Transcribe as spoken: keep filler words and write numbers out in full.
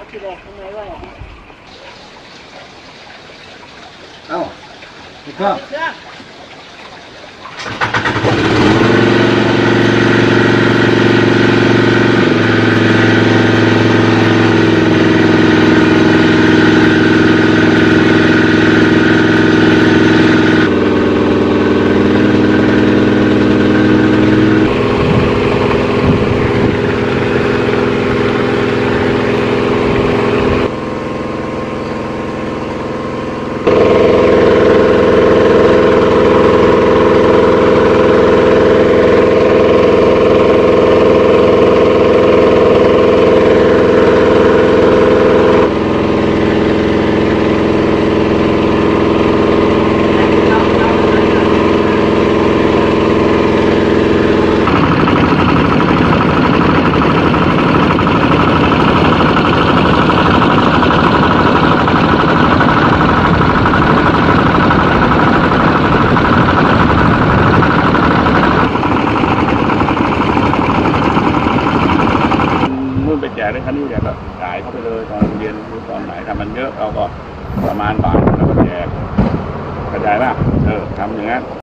ทีแรกทำไมว่าอย่างนี้เอ้าพี่เครื่องเครื่องไปแจกได้คันนี้แกก็จ่ายเข้าไปเลยตอนเย็นหรือตอนไหนถ้ามันเยอะเราก็ประมาณบ่ายแล้วก็แจกกระจายป่ะเออทำอย่างนั้น